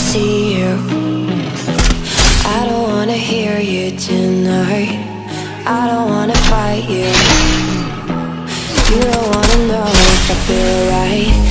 see you. I don't wanna hear you tonight. I don't wanna fight you. You don't wanna know if I feel right.